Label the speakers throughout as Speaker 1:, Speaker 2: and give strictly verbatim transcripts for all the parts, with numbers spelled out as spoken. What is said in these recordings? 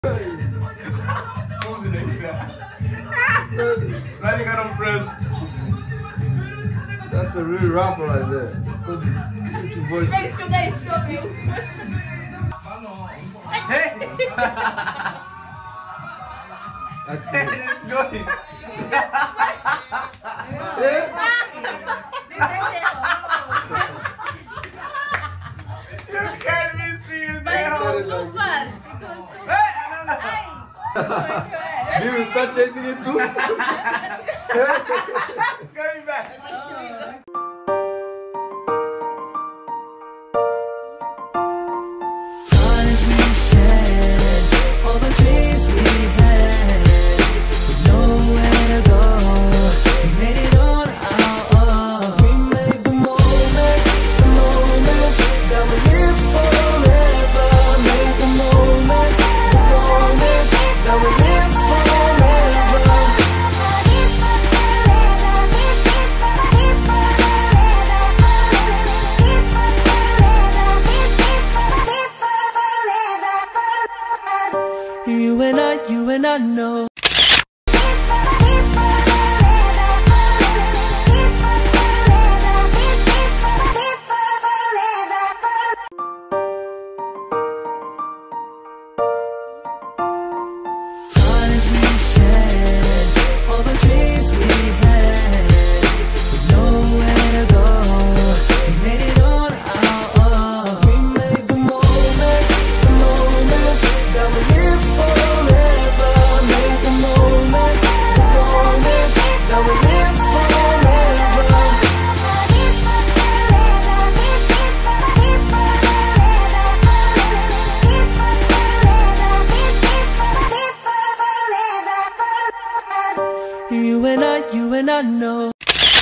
Speaker 1: That's a real rapper right there. Because it's your voice.
Speaker 2: Hey, show me, show me.
Speaker 3: Hey!
Speaker 1: That's it.
Speaker 3: It's going. You can't be serious.
Speaker 2: But it was too fast. It was too fast. Hey! Oh my God.
Speaker 1: You will start chasing it too?
Speaker 3: It's coming back.
Speaker 4: You and I, you and I know. You and I, you and I know.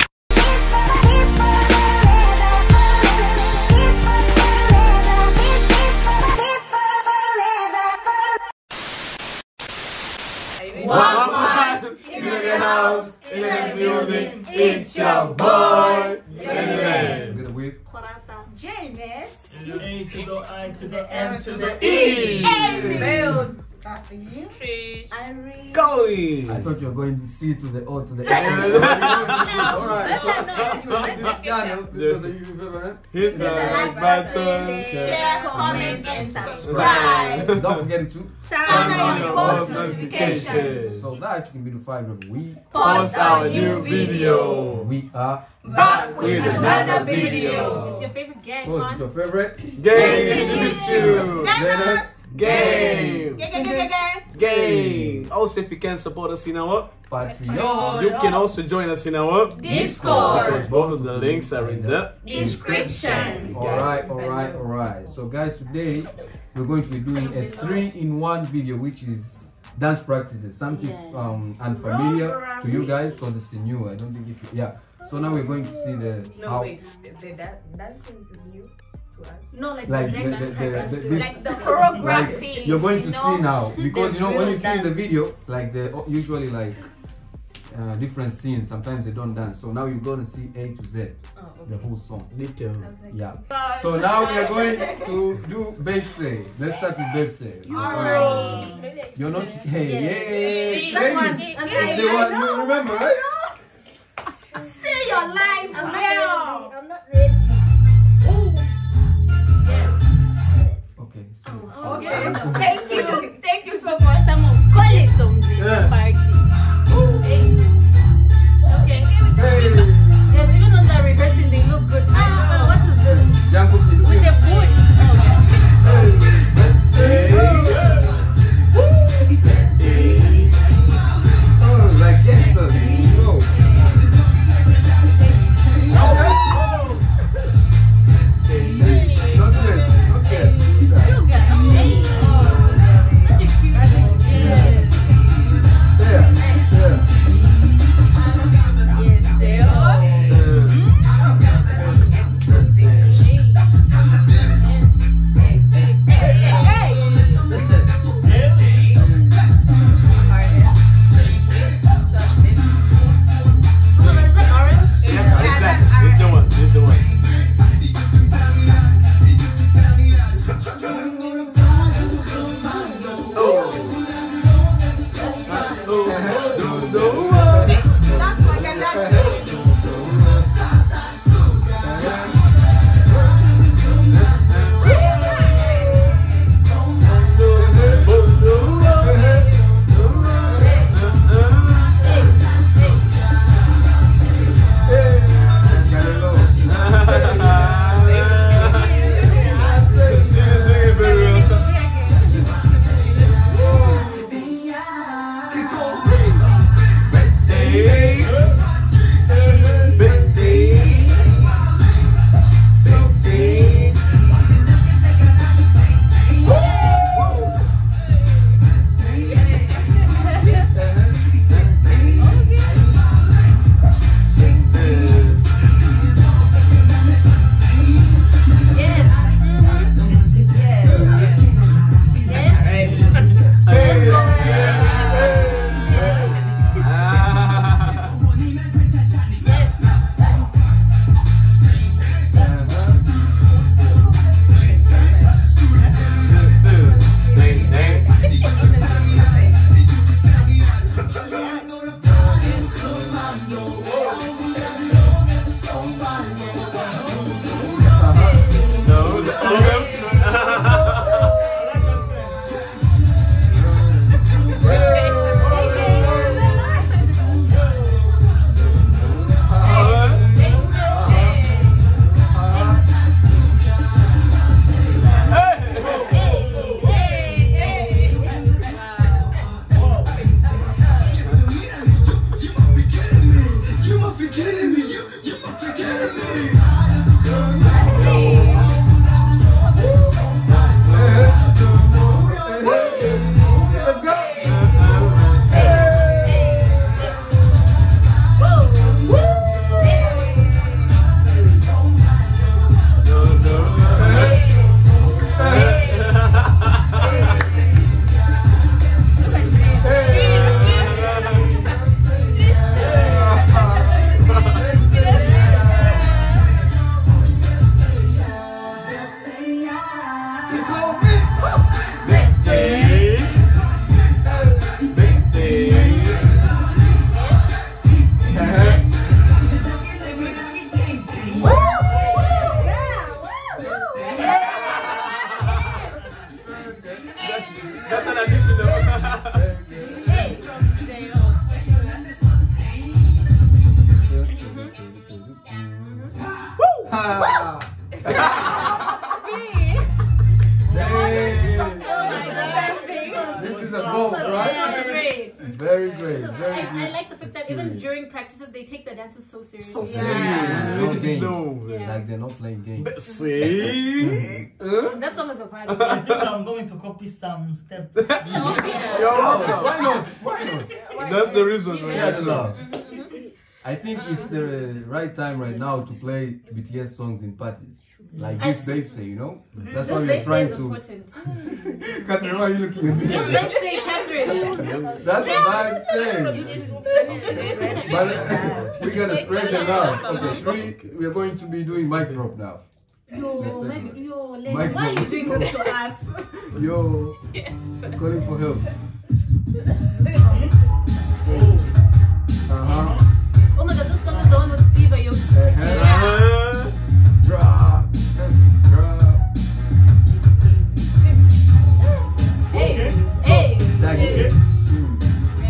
Speaker 3: One in the house, in the building, it's your boy.
Speaker 1: Get the whip.
Speaker 2: Janet.
Speaker 4: A to the I to the M to the
Speaker 3: E.
Speaker 2: Males. Trish. Irene.
Speaker 3: Going.
Speaker 1: I thought you were going to C to the O to the A.
Speaker 3: Yeah.
Speaker 1: Alright, so this channel, this was a YouTube favorite.
Speaker 3: Hit the like button,
Speaker 2: Share, comment, and subscribe.
Speaker 1: Don't forget to
Speaker 2: Turn on your post notifications.
Speaker 1: so that you can be notified when we
Speaker 3: Post our new video.
Speaker 1: we are.
Speaker 2: Back with
Speaker 3: With
Speaker 2: another
Speaker 3: another
Speaker 2: video.
Speaker 5: It's your favorite gang,
Speaker 1: Post
Speaker 5: man.
Speaker 1: is your favorite.
Speaker 3: Game YouTube.
Speaker 1: Let us
Speaker 3: Game.
Speaker 2: Yeah, yeah, yeah, yeah.
Speaker 3: Game. Also, if you can support us in our,
Speaker 1: Patreon.
Speaker 3: you can also join us in our
Speaker 2: Discord.
Speaker 3: because both of the links are in the
Speaker 2: Description.
Speaker 1: Alright, alright, alright. So guys, today we're going to be doing a three-in-one video, which is dance practices. Something
Speaker 5: Yeah.
Speaker 1: um unfamiliar to you guys because it's new. I don't think if you yeah. So now we're going to see the
Speaker 6: No,
Speaker 1: how
Speaker 6: wait. The da- dancing is new to us.
Speaker 5: No, like,
Speaker 1: like
Speaker 5: the
Speaker 1: the,
Speaker 5: next
Speaker 1: the, the, the,
Speaker 5: practice.
Speaker 1: this,
Speaker 2: Like the
Speaker 1: like,
Speaker 2: choreography.
Speaker 1: you're going to
Speaker 2: you know?
Speaker 1: see now because you know when you see in the
Speaker 5: Dance.
Speaker 1: video like the usually like uh, different scenes. Sometimes they don't dance. So now you're gonna see A to Z,
Speaker 6: Oh,
Speaker 1: the
Speaker 6: okay.
Speaker 1: whole song.
Speaker 3: detail.
Speaker 6: I was like,
Speaker 1: Yeah. So now we are going to do Babe Say. Let's start with Babe Say.
Speaker 2: Alright.
Speaker 1: You're not hey,
Speaker 5: Yeah.
Speaker 1: yay!
Speaker 5: That one,
Speaker 1: Ladies,
Speaker 5: and
Speaker 1: it's
Speaker 5: I-
Speaker 1: the
Speaker 5: I
Speaker 1: one
Speaker 5: know.
Speaker 1: you remember, right?
Speaker 2: See your life,
Speaker 5: I'm not
Speaker 2: girl.
Speaker 5: ready. I'm not ready. Yeah.
Speaker 1: Okay. So,
Speaker 2: Okay. Thank you. Thank you so much.
Speaker 5: Some of call it something.
Speaker 3: Yeah.
Speaker 5: Party. Hey. Okay.
Speaker 1: hey,
Speaker 5: Yes, even when they're rehearsing, they look good. Ah, what is this?
Speaker 1: Jungle Beat.
Speaker 5: With a voice.
Speaker 1: Let's say. Oh, like gangsters. Go. Not yet. Not yet.
Speaker 5: You got hey.
Speaker 1: involved,
Speaker 5: was
Speaker 1: right?
Speaker 5: so great.
Speaker 1: Very great,
Speaker 5: So
Speaker 1: very
Speaker 5: I,
Speaker 1: good.
Speaker 5: I like the fact that even
Speaker 1: experience.
Speaker 5: during practices they take the dances so seriously.
Speaker 3: So
Speaker 1: Yeah.
Speaker 3: serious.
Speaker 1: No games.
Speaker 3: No.
Speaker 5: Yeah.
Speaker 1: Like they're not playing games.
Speaker 3: See?
Speaker 5: That song is a vibe.
Speaker 4: I think I'm going to copy some steps.
Speaker 5: No, yeah.
Speaker 3: You're
Speaker 1: Oh,
Speaker 3: welcome.
Speaker 1: why not? Why not?
Speaker 3: That's the reason.
Speaker 1: Share the
Speaker 3: man.
Speaker 1: love. I think it's the right time right now to play B T S songs in parties. Like
Speaker 5: I
Speaker 1: this
Speaker 5: s-
Speaker 1: babe say, you know? That's
Speaker 5: This
Speaker 1: why we're
Speaker 5: babe say
Speaker 1: trying
Speaker 5: is
Speaker 1: to.
Speaker 5: important.
Speaker 1: Catherine, why are you looking at me?
Speaker 5: Just babe say Catherine.
Speaker 1: That's what I'm saying. But uh, we're gonna spread the love. Okay, three. We're going to be doing mic drop now.
Speaker 5: Yo,
Speaker 1: Let's
Speaker 5: man,
Speaker 1: take it.
Speaker 5: yo, Len,
Speaker 1: Mic
Speaker 5: why are you
Speaker 1: drop.
Speaker 5: doing this to us?
Speaker 1: Yo, calling for help. Uh huh.
Speaker 5: Oh my god, this song is the one with Steve Aoki.
Speaker 1: Uh-huh.
Speaker 3: Uh,
Speaker 1: Drop. Drop.
Speaker 5: Hey, hey.
Speaker 1: That
Speaker 5: hey.
Speaker 1: Mm.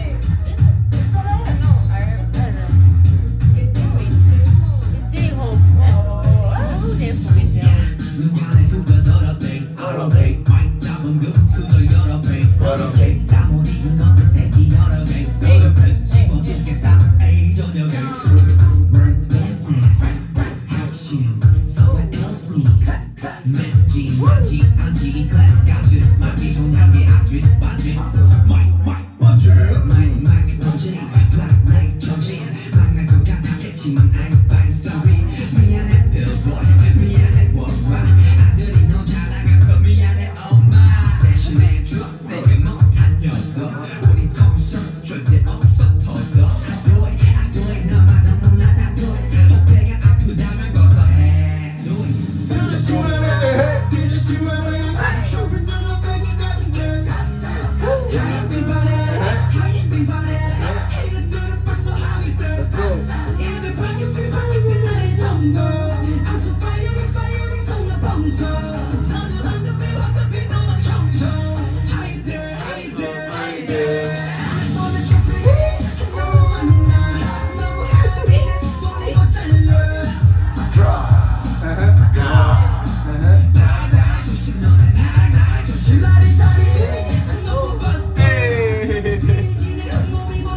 Speaker 1: Let's go.
Speaker 3: hey.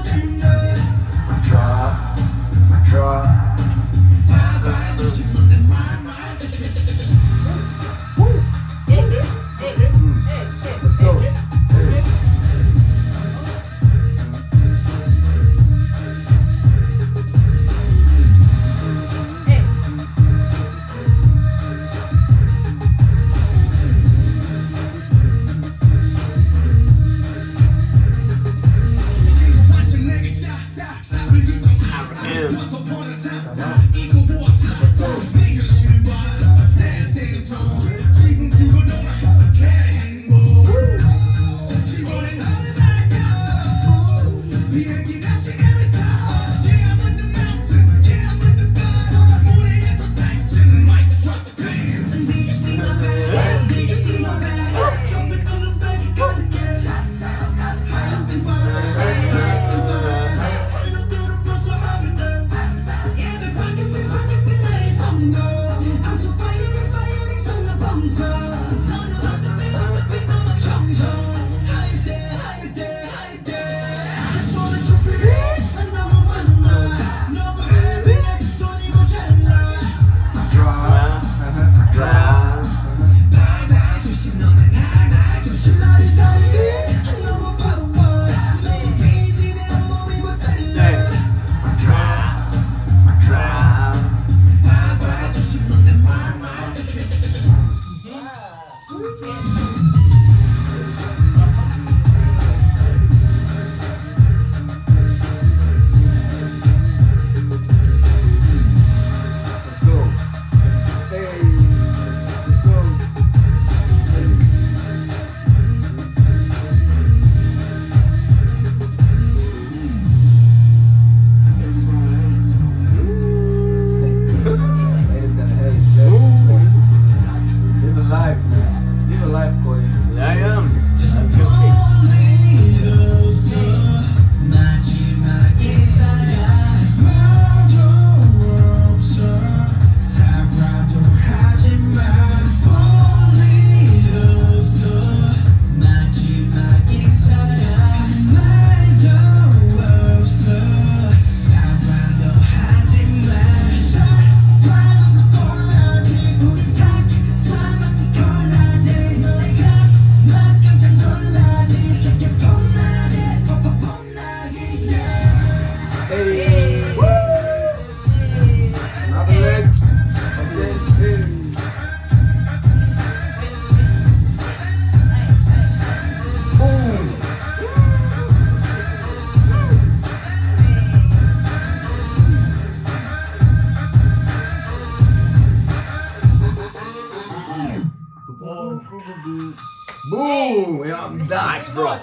Speaker 3: that, bro.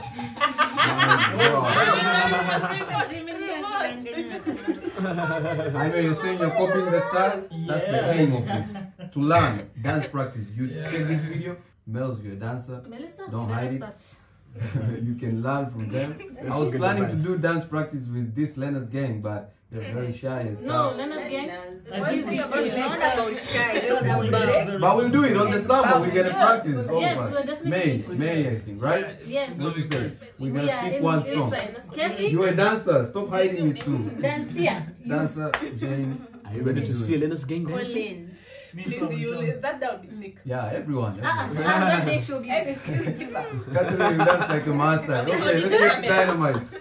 Speaker 1: I know you're saying you're copying the stars. That's the
Speaker 4: Yeah.
Speaker 1: aim of this. To learn dance practice. You check this video. Mel's your dancer.
Speaker 5: Melissa,
Speaker 1: Don't
Speaker 5: you
Speaker 1: hide
Speaker 5: never
Speaker 1: it.
Speaker 5: start.
Speaker 1: You can learn from them. I was planning to do dance practice with this Lena's gang, but they're very shy and
Speaker 5: No,
Speaker 1: stuff.
Speaker 5: Lena's gang.
Speaker 4: I think we
Speaker 6: It's
Speaker 4: should
Speaker 6: not about shy. It's
Speaker 4: start doing
Speaker 6: about
Speaker 4: it very
Speaker 1: But we'll do it on the summer. We're gonna
Speaker 6: Yeah.
Speaker 1: practice. all
Speaker 5: Yes,
Speaker 1: of us.
Speaker 5: we're definitely
Speaker 1: May,
Speaker 5: going to.
Speaker 1: May, I think, right?
Speaker 5: Yes.
Speaker 1: What do you say? We're
Speaker 5: We
Speaker 1: gonna
Speaker 5: are
Speaker 1: pick
Speaker 5: in
Speaker 1: one song.
Speaker 5: Kevin,
Speaker 1: You're a dancer. Stop hiding it too.
Speaker 5: Dancia,
Speaker 1: Dancer, Jane.
Speaker 3: Are you ready to see Elena's gang dancing?
Speaker 5: Colin.
Speaker 4: Me
Speaker 6: Please,
Speaker 4: too, me
Speaker 6: you
Speaker 4: too.
Speaker 6: leave that down. Be sick.
Speaker 1: Yeah, everyone.
Speaker 5: Ah, ah,
Speaker 1: everyone.
Speaker 5: ah, that day she'll be sick.
Speaker 6: Excuse give up.
Speaker 1: Catherine will dance like a master. Okay, let's get to Dynamite.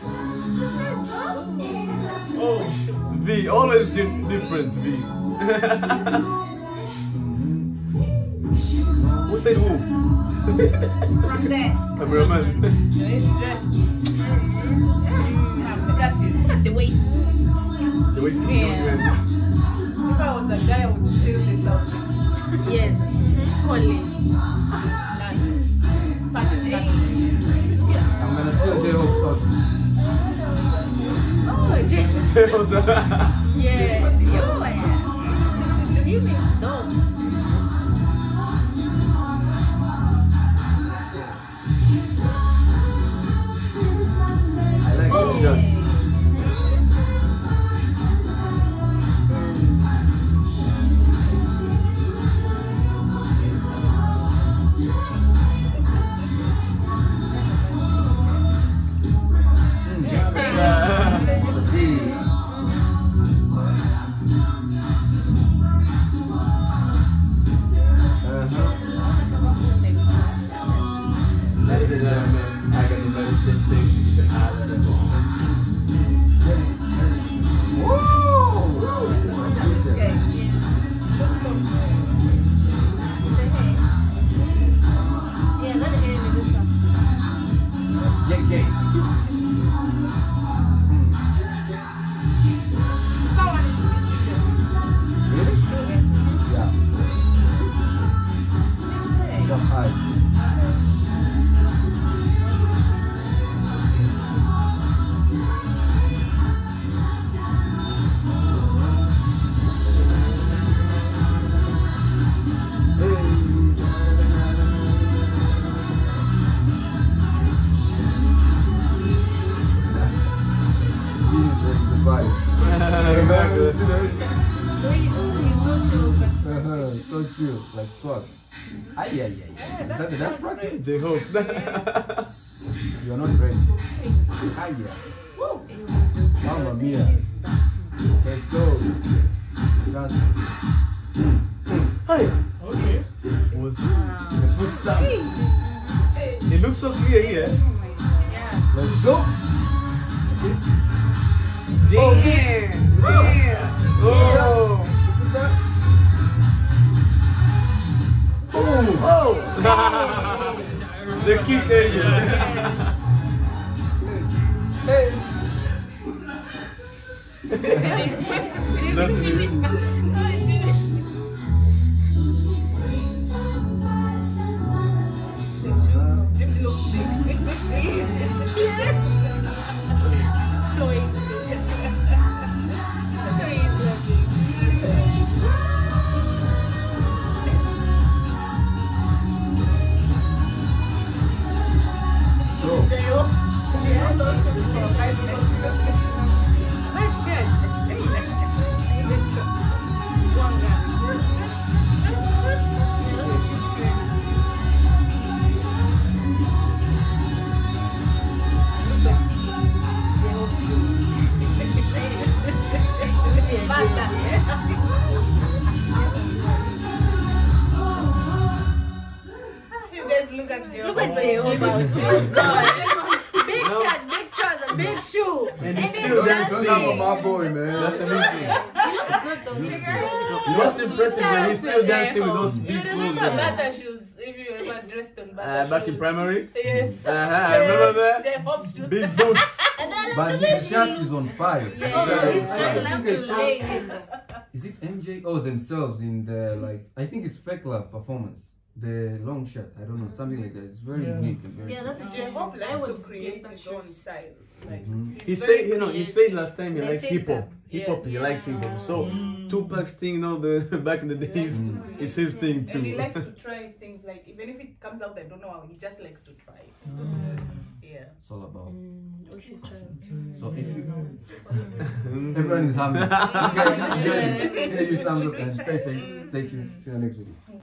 Speaker 4: Oh,
Speaker 3: V, always di- different, V. Who said who?
Speaker 6: From there.
Speaker 3: Cameraman.
Speaker 6: It's dressed. You have to practice. Look at the waist.
Speaker 3: The way to
Speaker 6: Yeah. If I was a guy, I would steal this outfit.
Speaker 5: Yes, Colin.
Speaker 6: Nice. Practice that.
Speaker 1: I'm gonna steal J-Hope's shot.
Speaker 6: Oh, Jay. Yes. Oh, yeah. Do you mean?
Speaker 5: No.
Speaker 1: I like those shots. It's a D.
Speaker 3: Ladies and gentlemen, I got the very sensation you can have at the moment.
Speaker 5: Yeah, let the hair Melissa.
Speaker 1: J K.
Speaker 6: Someone is missing
Speaker 1: Really? Yeah.
Speaker 6: them.
Speaker 1: Jump high.
Speaker 3: Exactly.
Speaker 5: The way you do it is so chill, but
Speaker 1: Uh-huh, so chill, like swag. Ay, ay, ay. Is that the dance practice?
Speaker 3: J Hope.
Speaker 1: You're not ready. Ay, ay. Mamma mia. Let's go. Dance.
Speaker 3: Hi.
Speaker 4: okay.
Speaker 3: What's
Speaker 1: The foot stamp.
Speaker 3: it looks so clear here.
Speaker 1: Let's go.
Speaker 3: Oh, yeah. Yeah. Oh. Oh. The kick area.
Speaker 1: Hey.
Speaker 3: That's it.
Speaker 6: Jim looks big. You guys look at Joe.
Speaker 5: look at Jehovah. Big shot, big trouser, big shoe.
Speaker 3: And he's
Speaker 6: And
Speaker 3: still
Speaker 6: it's
Speaker 1: Don't
Speaker 3: dancing.
Speaker 1: have on my boy, man.
Speaker 3: That's the main thing.
Speaker 5: He looks good though. He looks good.
Speaker 3: What's impressive that he's still dancing with those
Speaker 6: You
Speaker 3: big tools.
Speaker 6: remember
Speaker 3: there.
Speaker 6: Bata shoes if you ever dressed on Bata
Speaker 3: Uh, back in
Speaker 6: shoes?
Speaker 3: primary?
Speaker 6: Yes.
Speaker 3: Uh-huh, I remember that.
Speaker 6: J-Hope shoes.
Speaker 3: Big boots.
Speaker 1: But his shirt is on fire.
Speaker 5: Yeah,
Speaker 1: His shirt
Speaker 5: yeah,
Speaker 1: is
Speaker 5: he's
Speaker 1: on
Speaker 5: trying to
Speaker 1: fire.
Speaker 5: laugh
Speaker 1: Is it
Speaker 5: to
Speaker 1: a shirt?
Speaker 5: ladies.
Speaker 1: Is it M J? Oh, themselves in the like. I think it's Fake Love performance. the long shirt. I don't know, something like that. It's very
Speaker 4: Yeah.
Speaker 1: unique and very
Speaker 5: Yeah, that's a
Speaker 6: J
Speaker 5: J
Speaker 6: Hope
Speaker 5: I
Speaker 6: likes to
Speaker 5: would
Speaker 6: create
Speaker 5: skip that
Speaker 6: his own
Speaker 5: shoes.
Speaker 6: style. Like,
Speaker 1: Mhm.
Speaker 6: he's
Speaker 3: He
Speaker 6: very
Speaker 3: said, you know, he
Speaker 6: creative.
Speaker 3: said last time he
Speaker 5: The
Speaker 3: likes hip hop.
Speaker 5: system.
Speaker 3: Hip hop, he
Speaker 6: Yes.
Speaker 3: likes hip hop. So
Speaker 4: Mm.
Speaker 3: Tupac's thing, you know, the back in the days,
Speaker 1: Mm.
Speaker 3: it's his thing too.
Speaker 6: And he likes to try things like, even if it comes out, I don't know how, he just likes to try it. So, yeah.
Speaker 1: It's all about.
Speaker 5: Mm, we should try.
Speaker 1: So if you everyone is happy, you guys enjoy it. Give you thumbs up and stay safe. Stay tuned. See you next video.